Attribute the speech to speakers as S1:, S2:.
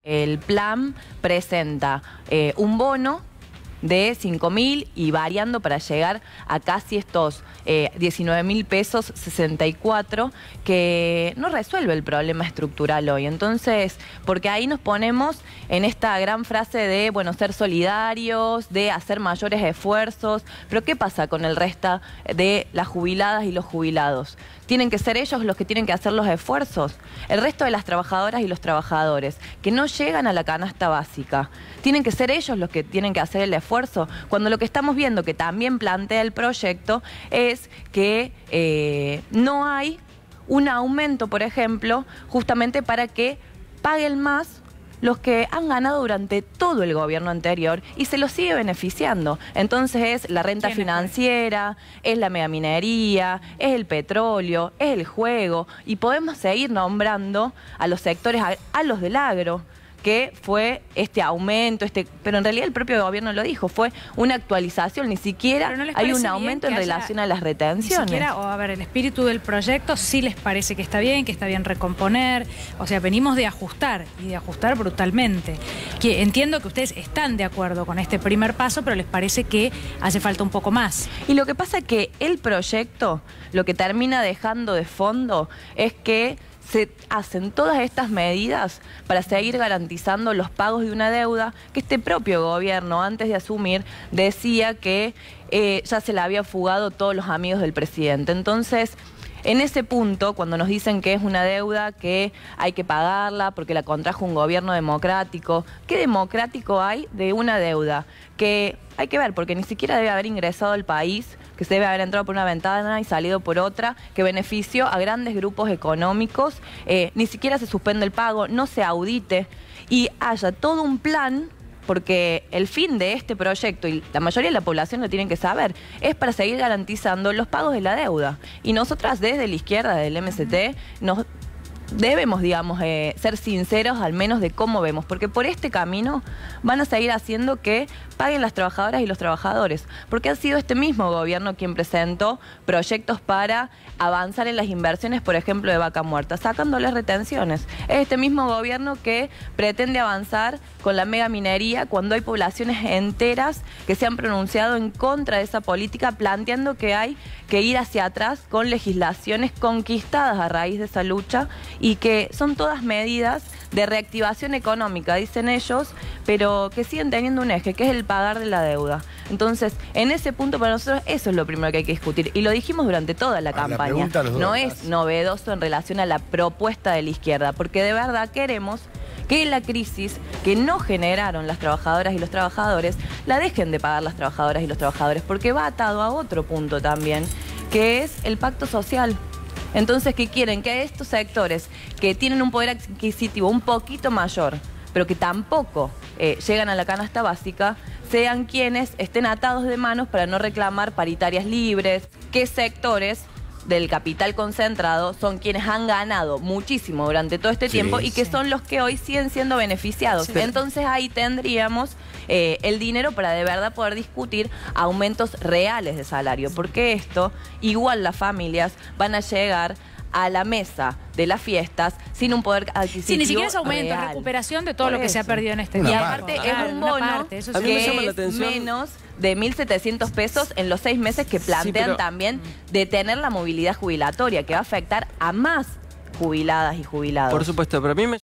S1: El plan presenta un bono de 5.000 y variando para llegar a casi estos 19.000 pesos, 64, que no resuelve el problema estructural hoy. Entonces, porque ahí nos ponemos en esta gran frase de, bueno, ser solidarios, de hacer mayores esfuerzos, pero ¿qué pasa con el resto de las jubiladas y los jubilados? ¿Tienen que ser ellos los que tienen que hacer los esfuerzos? El resto de las trabajadoras y los trabajadores que no llegan a la canasta básica, ¿tienen que ser ellos los que tienen que hacer el esfuerzo? Cuando lo que estamos viendo, que también plantea el proyecto, es que no hay un aumento, por ejemplo, justamente para que paguen más los que han ganado durante todo el gobierno anterior y se los sigue beneficiando. Entonces es la renta financiera, es la megaminería, es el petróleo, es el juego, y podemos seguir nombrando a los sectores, a los del agro, que fue este aumento, pero en realidad el propio gobierno lo dijo, fue una actualización, ni siquiera hay un aumento en relación a las retenciones.
S2: Ni siquiera, a ver, el espíritu del proyecto sí les parece que está bien recomponer, o sea, venimos de ajustar, y de ajustar brutalmente. Que entiendo que ustedes están de acuerdo con este primer paso, pero les parece que hace falta un poco más.
S1: Y lo que pasa es que el proyecto, lo que termina dejando de fondo es que se hacen todas estas medidas para seguir garantizando los pagos de una deuda que este propio gobierno, antes de asumir, decía que ya se la había fugado todos los amigos del presidente. Entonces, en ese punto, cuando nos dicen que es una deuda que hay que pagarla porque la contrajo un gobierno democrático, ¿qué democrático hay de una deuda? Que hay que ver, porque ni siquiera debe haber ingresado al país, que se debe haber entrado por una ventana y salido por otra, que benefició a grandes grupos económicos, ni siquiera se suspende el pago, no se audite y haya todo un plan. Porque el fin de este proyecto, y la mayoría de la población lo tienen que saber, es para seguir garantizando los pagos de la deuda. Y nosotras desde la izquierda del MST nos debemos, digamos, ser sinceros al menos de cómo vemos, porque por este camino van a seguir haciendo que paguen las trabajadoras y los trabajadores, porque ha sido este mismo gobierno quien presentó proyectos para avanzar en las inversiones, por ejemplo, de Vaca Muerta, sacándoles retenciones. Es este mismo gobierno que pretende avanzar con la megaminería cuando hay poblaciones enteras que se han pronunciado en contra de esa política, planteando que hay que ir hacia atrás con legislaciones conquistadas a raíz de esa lucha y que son todas medidas de reactivación económica, dicen ellos, pero que siguen teniendo un eje, que es el pagar de la deuda. Entonces, en ese punto para nosotros eso es lo primero que hay que discutir. Y lo dijimos durante toda la campaña. No es novedoso en relación a la propuesta de la izquierda, porque de verdad queremos que la crisis que no generaron las trabajadoras y los trabajadores, la dejen de pagar las trabajadoras y los trabajadores, porque va atado a otro punto también, que es el pacto social. Entonces, ¿qué quieren? Que estos sectores que tienen un poder adquisitivo un poquito mayor, pero que tampoco llegan a la canasta básica, sean quienes estén atados de manos para no reclamar paritarias libres, qué sectores del capital concentrado son quienes han ganado muchísimo durante todo este tiempo y que son los que hoy siguen siendo beneficiados. Entonces ahí tendríamos el dinero para de verdad poder discutir aumentos reales de salario, porque esto, igual las familias van a llegar a la mesa de las fiestas sin un poder adquisitivo.
S2: Sí, ni siquiera es aumento, es recuperación de todo lo que se ha perdido en este tiempo.
S1: Y aparte es un bono que es menos de 1.700 pesos en los 6 meses que plantean también detener la movilidad jubilatoria, que va a afectar a más jubiladas y jubilados.
S3: Por supuesto, pero a mí me